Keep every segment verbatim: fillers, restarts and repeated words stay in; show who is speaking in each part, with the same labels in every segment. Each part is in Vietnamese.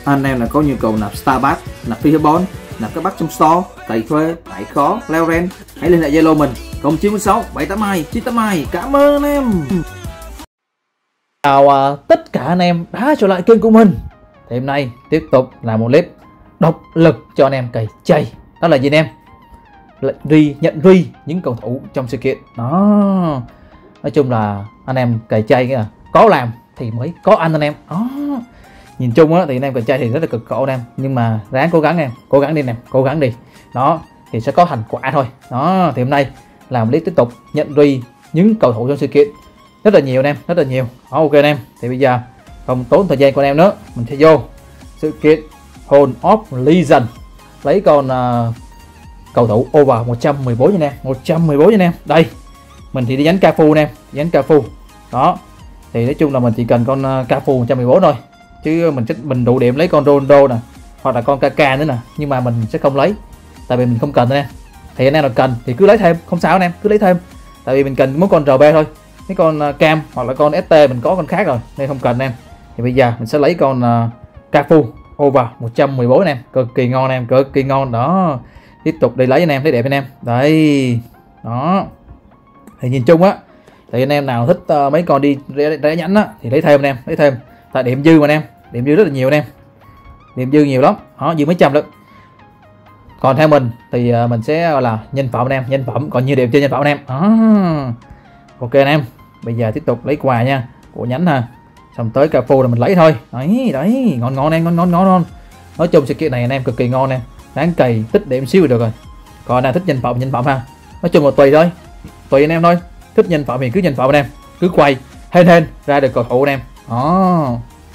Speaker 1: anh em là có nhu cầu nạp Starbucks, nạp Fireball, nạp các bác trong store, cày thuê, tải khó, leo ren, hãy liên hệ Zalo mình không chín sáu bảy tám hai chín tám hai. Cảm ơn anh em. Chào uh, tất cả anh em đã trở lại kênh của mình. Thì hôm nay tiếp tục là một clip độc lực cho anh em cày chay. Đó là gì anh em? Ri nhận ri những cầu thủ trong sự kiện đó. Nói chung là anh em cày chay là có làm thì mới có ăn anh em đó. Nhìn chung á thì anh em cày chay thì rất là cực khổ anh em, nhưng mà ráng cố gắng em, cố gắng đi em, cố gắng đi đó thì sẽ có thành quả thôi đó. Thì hôm nay làm clip tiếp tục nhận ri những cầu thủ trong sự kiện rất là nhiều anh em, rất là nhiều đó. Ok anh em, thì bây giờ không tốn thời gian của anh em nữa, mình sẽ vô sự kiện Hall of Legend lấy con uh, cầu thủ over một trăm mười bốn nha anh em, một trăm mười bốn nha anh em. Đây mình thì đi nhánh Cafu anh em, nhánh Cafu đó. Thì nói chung là mình chỉ cần con uh, Cafu một trăm mười bốn thôi, chứ mình sẽ mình đủ điểm lấy con Ronaldo nè, hoặc là con Kaka nữa nè, nhưng mà mình sẽ không lấy tại vì mình không cần anh em. Thì anh em nào cần thì cứ lấy thêm, không sao anh em, cứ lấy thêm, tại vì mình cần mỗi con rờ bê thôi. Mấy con uh, Cam hoặc là con ét tê mình có con khác rồi nên không cần anh em. Thì bây giờ mình sẽ lấy con uh, Cafu over một trăm mười bốn anh em, cực kỳ ngon anh em, cực kỳ ngon đó. Tiếp tục đi lấy anh em, thấy đẹp anh em. Đây đó, thì nhìn chung á thì anh em nào thích uh, mấy con đi rẽ nhánh á thì lấy thêm anh em, lấy thêm tại điểm dư mà anh em, điểm dư rất là nhiều anh em, điểm dư nhiều lắm đó, dư mấy trăm lận. Còn theo mình thì uh, mình sẽ gọi là nhân phẩm anh em, nhân phẩm còn nhiều điểm chơi nhân phẩm anh em đó. Ok anh em, bây giờ tiếp tục lấy quà nha của nhánh ha, xong tới Cafu là mình lấy thôi. Đấy đấy, ngon ngon em, ngon ngon ngon ngon. Nói chung sự kiện này anh em cực kỳ ngon em, đáng cày tích điểm xíu được rồi. Còn nào thích nhân phẩm nhân phẩm ha, nói chung là tùy thôi, tùy anh em thôi. Thích nhân phẩm thì cứ nhân phẩm anh em, cứ quay hên hên ra được cầu thủ anh em đó.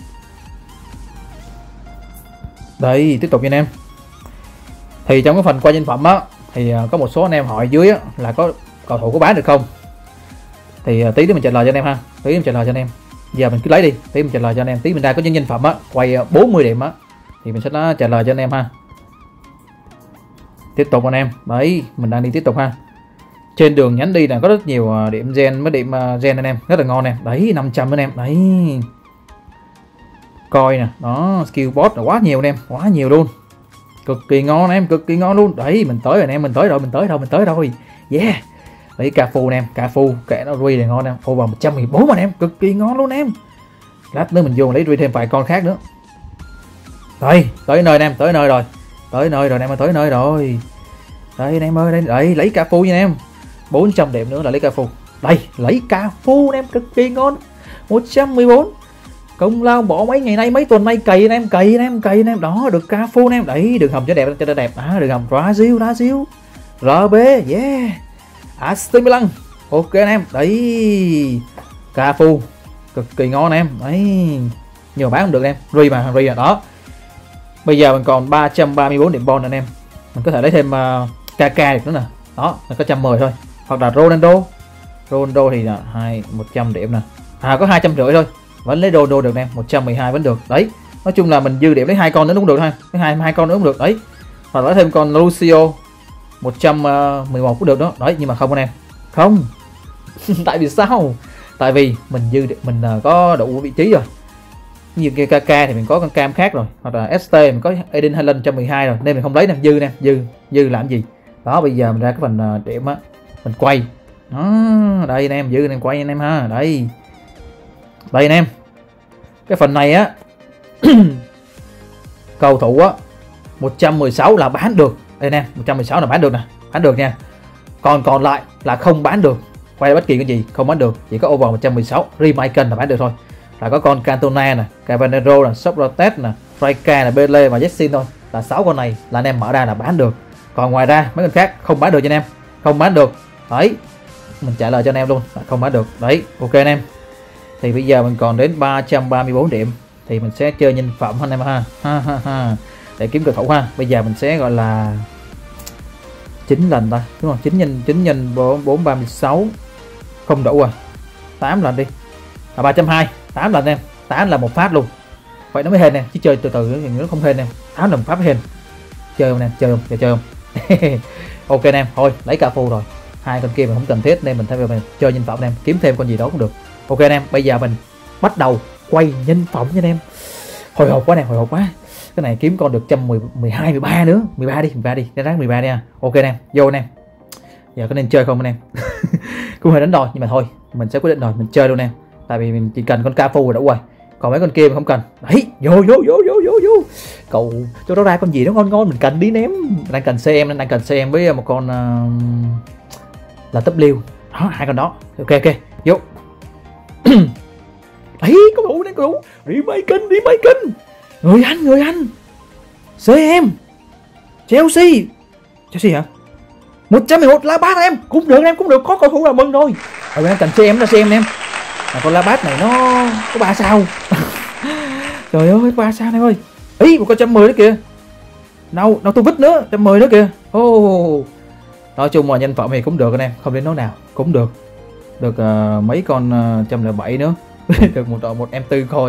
Speaker 1: Đây tiếp tục nha anh em. Thì trong cái phần quay nhân phẩm á thì có một số anh em hỏi dưới á, là có cầu thủ có bán được không, thì tí nữa mình trả lời cho anh em ha, tí mình trả lời cho anh em. Giờ mình cứ lấy đi, tí mình trả lời cho anh em, tí mình ra có những nhân phẩm á quay bốn mươi điểm á thì mình sẽ nó trả lời cho anh em ha. Tiếp tục anh em, đấy mình đang đi tiếp tục ha. Trên đường nhánh đi là có rất nhiều điểm gen, mấy điểm gen anh em, rất là ngon em. Đấy năm trăm anh em, đấy coi nè đó, skill bot là quá nhiều anh em, quá nhiều luôn, cực kỳ ngon anh em, cực kỳ ngon luôn. Đấy mình tới rồi anh em, mình tới rồi, mình tới rồi, mình tới rồi, yeah. Đấy Cafu anh em, Cafu kệ nó ri này ngon em, over một trăm mười bốn anh em, cực kỳ ngon luôn em. Lát nữa mình vô lấy ri thêm vài con khác nữa. Đây tới nơi anh em, tới nơi rồi, tới nơi rồi anh em, tới nơi rồi. Đây anh em ơi, đây đấy, lấy Cafu nha anh em, bốn trăm điểm nữa là lấy Cafu. Đây lấy Cafu anh em, cực kỳ ngon, một trăm mười bốn. Công lao bỏ mấy ngày nay, mấy tuần nay cày anh em, cày anh em, cày anh em đó, được Cafu anh em. Đấy đường hầm cho đẹp, cho đẹp à, đường hầm Brazil, Brazil rờ bê, yeah, a xê Milan. Ok anh em, đấy Cafu cực kỳ ngon anh em. Đấy nhiều bán không được anh em, ri mà, ri à đó. Bây giờ mình còn ba trăm ba mươi bốn điểm bon anh em, mình có thể lấy thêm uh, Kaka được nữa nè, đó nó có một trăm mười thôi. Hoặc là Ronaldo, Ronaldo thì là hai một trăm điểm nè, à có hai trăm rưỡi thôi, vẫn lấy Ronaldo được em, một trăm mười hai vẫn được. Đấy nói chung là mình dư điểm lấy hai con nữa cũng được ha, lấy hai hai con nữa cũng được đấy. Hoặc lấy thêm con Lucio một trăm mười một cũng được đó. Đấy nhưng mà không anh em, không tại vì sao, tại vì mình dư mình uh, có đủ vị trí rồi. Như kia Kaka thì mình có con Cam khác rồi, hoặc là ét tê mình có Eden Haaland một trăm mười hai rồi nên mình không lấy nè, dư nè, dư dư làm gì đó. Bây giờ mình ra cái phần uh, điểm á, mình quay đó, đây anh em, dư anh em quay anh em ha. Đây đây anh em, cái phần này á cầu thủ á một trăm mười sáu là bán được đây anh em, một trăm mười sáu là bán được nè, bán được nha. Còn còn lại là không bán được, quay bất kỳ cái gì không bán được, chỉ có over một trăm mười sáu Remaken là bán được thôi. Là có con Cantona nè, Cavani nè, Socrates nè, Raika nè, Pele và Jackson thôi, là sáu con này là anh em mở ra là bán được. Còn ngoài ra mấy con khác không bán được cho anh em, không bán được. Đấy mình trả lời cho anh em luôn, là không bán được. Đấy ok anh em. Thì bây giờ mình còn đến ba trăm ba mươi bốn điểm thì mình sẽ chơi nhân phẩm anh em ha, ha, ha, ha. Để kiếm cầu thủ ha. Bây giờ mình sẽ gọi là chín lần ta, đúng không? chín nhân chín nhân bốn ba mươi sáu không đủ à, tám lần đi là ba trăm hai mươi, tám lần em, tám là một phát luôn, vậy nó mới hên nè, chứ chơi từ từ thì nó không hên em, tám là một phát hên. Chơi không nè, chơi không, chơi, chơi không ok anh em, thôi lấy Cafu rồi, hai con kia mình không cần thiết nên mình thay vì mình chơi nhân phẩm anh em, kiếm thêm con gì đó cũng được. Ok anh em, bây giờ mình bắt đầu quay nhân phẩm nha anh em. Hồi hộp quá nè, hồi hộp quá. Cái này kiếm con được trăm mười, mười hai, mười ba nữa. mười ba đi, mười ba đi, đánh ráng mười ba đi nha. Ok anh em, vô anh em. Giờ có nên chơi không anh em? Cũng hơi đánh đòi nhưng mà thôi, mình sẽ quyết định rồi, mình chơi luôn em. Tại vì mình chỉ cần con Cafu rồi đã quay. Còn mấy con kia mình không cần. Đấy, vô vô vô vô vô vô. Cậu cho nó ra con gì nó ngon ngon mình cần đi ném. Đang cần xê em, đang cần xê em với một con uh, là W. Đó, hai con đó. Ok ok, vô. Ấy, có đủ đấy, có đủ. Đi mấy kênh, đi mấy kênh. Người anh, người anh. xê em. Chelsea. Chelsea hả? một trăm mười một Labat em, cũng được em, cũng được, có cầu thủ là mừng rồi. Rồi em cần xê em ra xem em. Mà con Labat này nó có ba sao. Trời ơi, ba sao em ơi. Ý, một con một trăm mười đó kìa. Đâu, đâu tôi vứt nữa, một trăm mười nữa kìa. Oh. Nói chung mà nhân phẩm thì cũng được anh em, không đến nỗi nào, cũng được. Được uh, mấy con uh, một trăm lẻ bảy nữa. Được một một em tư coi.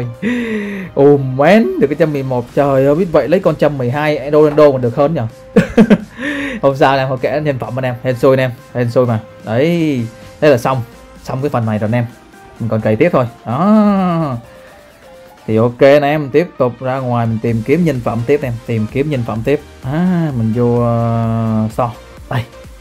Speaker 1: Oh man, được cái một trăm mười một. Trời ơi, biết vậy lấy con một trăm mười hai Ronaldo còn được hơn nhỉ. Không sao em, không kể nhân phẩm anh em, hên xui anh em, hên xui mà. Đấy, thế là xong, xong cái phần này rồi anh em. Mình còn cày tiếp thôi. Đó. Thì ok anh em, tiếp tục ra ngoài mình tìm kiếm nhân phẩm tiếp em, tìm kiếm nhân phẩm tiếp. À, mình vô uh, so. Đây.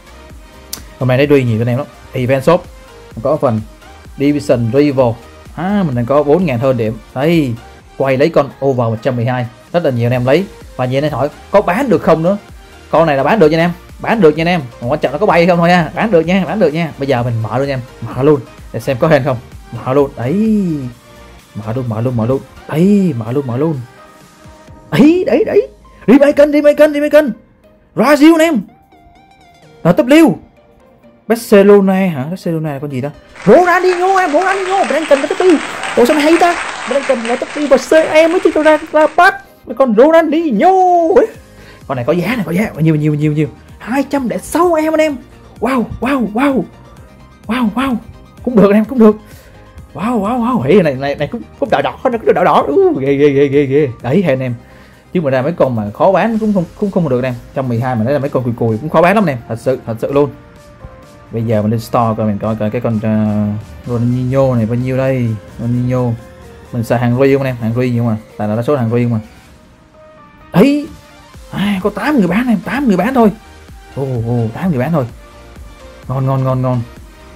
Speaker 1: Hôm nay lấy duy nhiều anh em lắm. Event shop có phần Division Rival. À, mình đang có bốn nghìn hơn điểm. Đây, quay lấy con over một trăm mười hai. Rất là nhiều anh em lấy. Và nhiều anh em hỏi có bán được không nữa. Con này là bán được nha anh em, bán được nha anh em. Còn quan trọng nó có bay không thôi nha, bán được nha, bán được nha. Bây giờ mình mở luôn nha em, mở luôn để xem có hên không. Mở luôn, đấy. Mở luôn, mở luôn, mở luôn. Đấy, mở luôn, mở luôn. Đấy, đấy, đấy. Đi mấy kênh, đi mấy kênh, đi mấy kênh. Brazil anh em. Là W. Barcelona hả? Barcelona là con gì đó? Ronaldinho em, Ronaldinho. Mình đang cần là W. Ủa sao mày hay ta? Mình đang cần là W và xê em mới chứ cho ra ra bắt. Con Ronaldinho ấy. Con này có giá này, có giá bao nhiêu nhiều nhiều nhiều. hai trăm lẻ sáu em anh em. Wow, wow, wow. Wow, wow. Cũng được anh em, cũng được. Wow, wow, wow. Hey, này này này cũng cũng đỏ đỏ, nó cũng đỏ đỏ. Uh, ghê ghê ghê ghê ghê. Đấy anh em. Chứ mà ra mấy con mà khó bán cũng không cũng không được anh em. một trăm mười hai mà nói là mấy con cùi cùi cũng khó bán lắm anh em, thật sự, thật sự luôn. Bây giờ mình lên store coi mình coi coi cái con uh, Ronaldinho này bao nhiêu đây. Ronaldinho. Mình xài hàng riêng anh em, hàng riêng nhưng mà tại là số hàng riêng mà. Đấy. À, có tám người bán em, tám người bán thôi. Ồ, oh, oh, tám người bán thôi. Ngon ngon ngon ngon.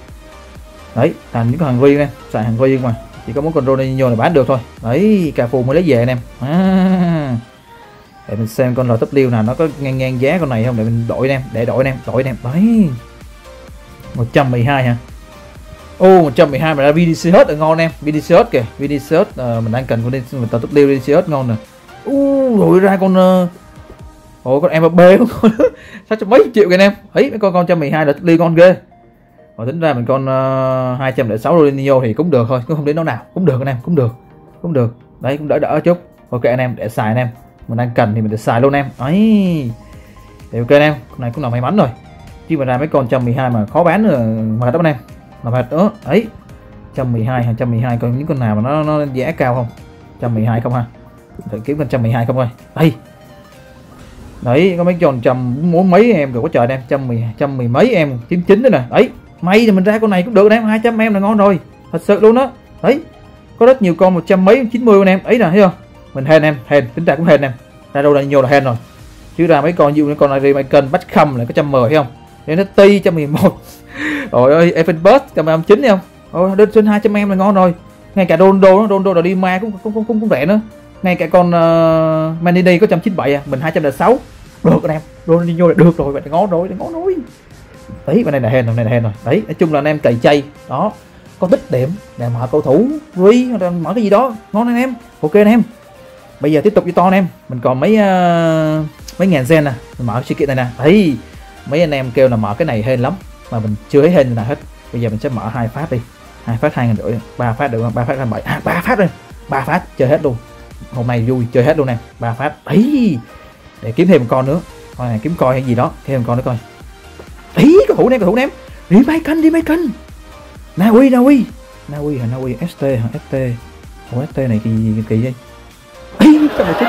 Speaker 1: Đấy, thành những con hàng riêng em, xài hàng riêng mà. Chỉ có mỗi con Ronaldinho là bán được thôi. Đấy, cà phù mới lấy về anh em. À. Để mình xem con lờ vê nào nó có ngang ngang giá con này không để mình đổi anh em, để đổi anh em, đổi anh em. Đấy. một trăm mười hai hả? Ô, oh, một trăm mười hai mà ra vê đê xê hết là ngon em, vê đê xê hết kìa, vê đê xê hết uh, mình đang cần con lờ vê vê đê xê hết ngon nè. U uh, rồi ra con uh... ôi con em bê con sao cho mấy triệu kìa anh em. Ấy mấy con con một trăm mười hai là ly con ghê. Rồi tính ra mình con uh, hai trăm lẻ sáu Ronaldinho thì cũng được thôi, cũng không đến đâu nào, cũng được anh em, cũng được. Cũng được. Đấy cũng đỡ đỡ chút. Ok anh em, để xài anh em. Mình đang cần thì mình để xài luôn em. Ấy. Thì ok anh em, con này cũng là may mắn rồi. Chứ mà ra mấy con một trăm mười hai mà khó bán nữa mà đó anh em. Là mệt nữa. Ấy. một trăm mười hai, một trăm mười hai còn những con nào mà nó nó giá cao không? một trăm mười hai không ha. Thử kiếm con một trăm mười hai không coi. Đây. Đấy, có mấy tròn trăm muốn mấy em rồi có trời em, trăm mười trăm mười mấy em chín chín nữa nè. Đấy, may thì mình ra con này cũng được em, hai trăm em là ngon rồi. Thật sự luôn đó. Đấy. Có rất nhiều con một trăm mấy chín mươi anh em. Ấy nè, thấy không? Mình hên em, hên, tính ra cũng hên em. Ra đâu là nhiều là hên rồi. Chứ ra mấy con như con này đi Michael Beckham là có một trăm mười thấy không? Nên nó ti một trăm mười một. Trời ơi, Evenbus camera chín thấy không? Ôi, đơn trên hai trăm em là ngon rồi. Ngay cả Ronaldo, Ronaldo là đi ma cũng cũng cũng cũng rẻ nữa. Ngay cả con uh, Manini có một trăm chín mươi bảy à, mình hai trăm lẻ sáu. Được anh em, Ronaldinho là được rồi, bạn ngon rồi, ngon rồi. Đấy, bên này là hên, bên này là hên rồi. Đấy, nói chung là anh em cày chay, đó, có tích điểm để mở cầu thủ, free hoặc là mở cái gì đó, ngon anh em. Ok anh em. Bây giờ tiếp tục với to anh em, mình còn mấy uh, mấy ngàn gen nè, mình mở sự kiện này nè. Đấy, mấy anh em kêu là mở cái này hên lắm, mà mình chưa thấy hên nào hết. Bây giờ mình sẽ mở hai phát đi, hai phát hai ngàn rưỡi, ba phát được không? Ba phát là bảy, à, ba phát rồi, ba phát chơi hết luôn. Hôm nay vui chơi hết luôn em, ba phát. Đấy. Để kiếm thêm một con nữa, con này kiếm coi hay gì đó, thêm một con nữa coi. Ý cầu thủ này, cầu thủ em, đi mấy cân, đi mấy cân. Na Uy, Na Uy, Na Uy hả, Na Uy, ét tê hả, ét tê. Ủa ét tê này kỳ gì kỳ vậy? Ý trăm mười chín.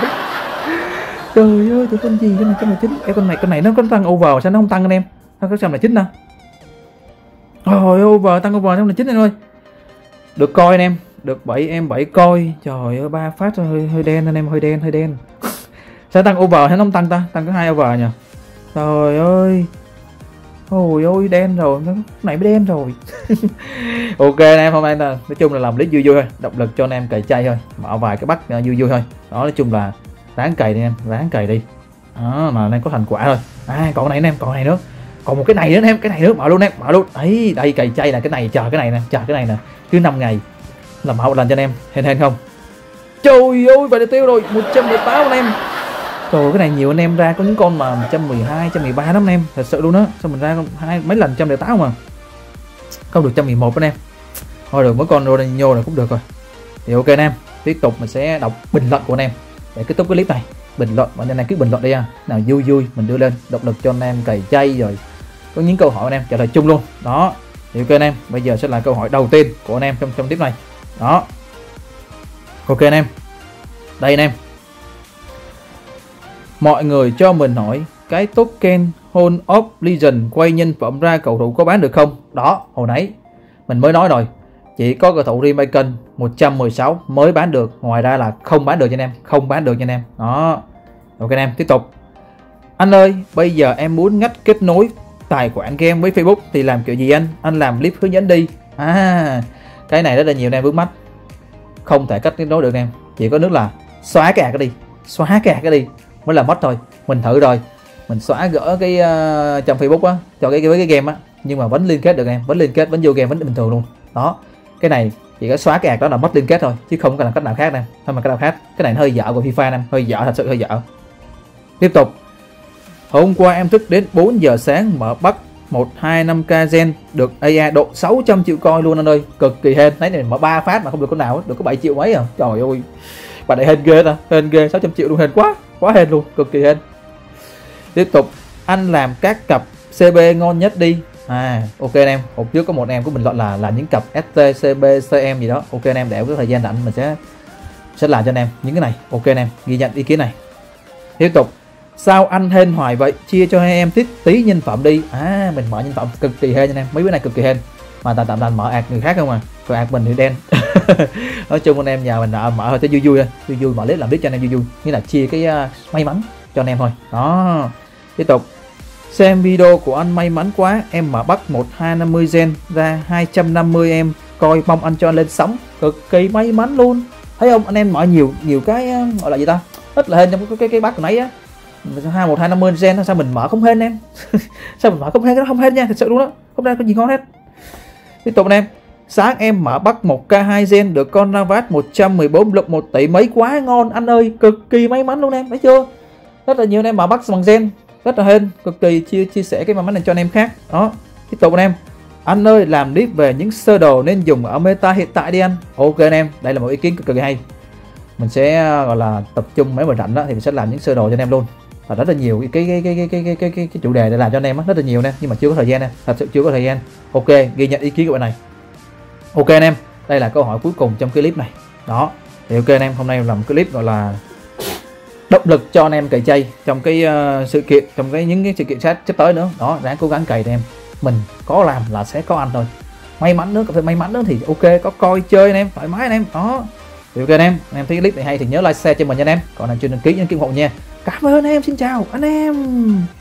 Speaker 1: Trời ơi, tụi con gì cái này trăm mười chín. Cái con này, con này nó có tăng over sao nó không tăng anh em? Nó có trăm mười chín nè. Rồi over tăng over trăm mười chín anh ơi. Được coi anh em, được bảy em bảy coi. Trời ơi, ba phát hơi hơi đen anh em, hơi đen hơi đen. Sẽ tăng over hay không tăng ta? Tăng có hai over nhỉ? Trời ơi. Ôi ôi đen rồi, cái này mới đen rồi. Ok anh em, hôm nay là nói chung là làm clip vui vui thôi, động lực cho anh em cày chay thôi, mở vài cái bắt uh, vui vui thôi. Đó, nói chung là ráng cày đi em, ráng cày đi. Đó, mà anh em có thành quả thôi. À còn cái này anh em, còn này nữa. Còn một cái này nữa anh em, cái này nữa mở luôn em, mở luôn. Đấy, đây cày chay là cái này, chờ cái này nè, chờ cái này nè. Cứ năm ngày là mở một lần cho anh em, hên hên không. Trời ơi, vậy là tiêu rồi, một trăm mười tám anh em. Trời, cái này nhiều anh em ra, có những con mà một trăm mười hai, một trăm mười ba lắm anh em, thật sự luôn á. Sao mình ra hai mấy lần một trăm lẻ tám mà không được một trăm mười một anh em. Thôi được, mỗi con Ronaldinho này cũng được rồi. Thì ok anh em, tiếp tục mình sẽ đọc bình luận của anh em để kết thúc cái clip này. Bình luận, bọn anh em cứ bình luận đi à, nào vui vui mình đưa lên động lực cho anh em cày chay. Rồi có những câu hỏi anh em trả lời chung luôn. Đó, thì ok anh em, bây giờ sẽ là câu hỏi đầu tiên của anh em trong trong clip này. Đó, ok anh em, đây anh em. Mọi người cho mình hỏi cái token Hall of Legend quay nhân phẩm ra cầu thủ có bán được không? Đó, hồi nãy mình mới nói rồi, chỉ có cầu thủ Remaken một trăm mười sáu mới bán được, ngoài ra là không bán được cho anh em, không bán được cho anh em. Đó, ok anh em, tiếp tục. Anh ơi, bây giờ em muốn ngắt kết nối tài khoản game với Facebook thì làm kiểu gì anh? Anh làm clip hướng dẫn đi. À, cái này rất là nhiều anh em vướng mắt, không thể kết nối được anh em, chỉ có nước là xóa cái cái đi, xóa cái cái đi mới là mất thôi. Mình thử rồi, mình xóa gỡ cái uh, trong Facebook á, cho cái với cái game á, nhưng mà vẫn liên kết được em, vẫn liên kết, vẫn vô game, vẫn bình thường luôn. Đó, cái này chỉ có xóa cái ạc đó là mất liên kết thôi, chứ không có làm cách nào khác nè, không mà cách nào khác. Cái này nó hơi dở của FIFA em, hơi dở, thật sự hơi dở. Tiếp tục. Hôm qua em thức đến bốn giờ sáng mở bắt một hai năm k gen được a i độ sáu trăm triệu coi luôn anh ơi, cực kỳ hên. Đấy này mở ba phát mà không được con nào, được có bảy triệu mấy à. Trời ơi, bạn này hên ghê ta, hên ghê, sáu trăm triệu luôn, hên quá, quá hên luôn, cực kỳ hên. Tiếp tục. Anh làm các cặp xê bê ngon nhất đi. À ok anh em, hôm trước có một anh em của bình luận là là những cặp ét tê, xê bê, xê em gì đó. Ok anh em, để có thời gian rảnh mình sẽ sẽ làm cho anh em những cái này. Ok anh em, ghi nhận ý kiến này. Tiếp tục. Sao anh hên hoài vậy, chia cho hai em tí tí nhân phẩm đi. À mình mở nhân phẩm cực kỳ hên anh em, mấy bữa này cực kỳ hên, mà tạm tạm tạm mở ạc người khác không à, rồi ạc mình thì đen. Nói chung anh em nhà mình đã mở thôi cho vui vui thôi, vui vui mở clip làm clip cho anh em vui vui, nghĩa là chia cái uh, may mắn cho anh em thôi. Đó, tiếp tục. Xem video của anh may mắn quá, em mở bắt một hai năm mươi gen ra hai trăm năm mươi em coi, mong anh cho anh lên sóng, cực kỳ may mắn luôn. Thấy không anh em, mở nhiều nhiều cái uh, gọi là gì ta, rất là hên trong cái cái, cái bắt của nãy á. Hai một hai năm mươi gen sao mình mở không hên em. Sao mình mở không hên, cái đó không hên nha, thật sự luôn đó, không ra có gì ngon hết. Tiếp tục anh em. Sáng em mở bắt một k hai gen được con Navas một trăm mười bốn lực một tỷ mấy, quá ngon anh ơi, cực kỳ may mắn luôn em, thấy chưa? Rất là nhiều anh em mở bắt bằng gen, rất là hên, cực kỳ chia chia sẻ cái may mắn này cho anh em khác. Đó, tiếp tục anh em. Anh ơi, làm clip về những sơ đồ nên dùng ở meta hiện tại đi anh. Ok anh em, đây là một ý kiến cực kỳ hay. Mình sẽ gọi là tập trung mấy bữa rảnh đó thì mình sẽ làm những sơ đồ cho anh em luôn. Và rất là nhiều cái cái cái cái cái cái cái, cái, cái chủ đề để làm cho anh em rất là nhiều nè, nhưng mà chưa có thời gian nè, thật sự chưa có thời gian. Ok, ghi nhận ý kiến của bạn này. Ok anh em, đây là câu hỏi cuối cùng trong cái clip này. Đó, thì ok anh em, hôm nay làm clip gọi là động lực cho anh em cày chay trong cái uh, sự kiện, trong cái những cái sự kiện sắp tới nữa. Đó, ráng cố gắng cày anh em, mình có làm là sẽ có ăn thôi. May mắn nữa, có thể may mắn nữa thì ok, có coi chơi anh em, thoải mái anh em. Đó, thì ok anh em, anh em thấy clip này hay thì nhớ like share cho mình nha anh em, còn anh chưa đăng ký đăng ký ủng hộ nha. Cảm ơn anh em, xin chào anh em.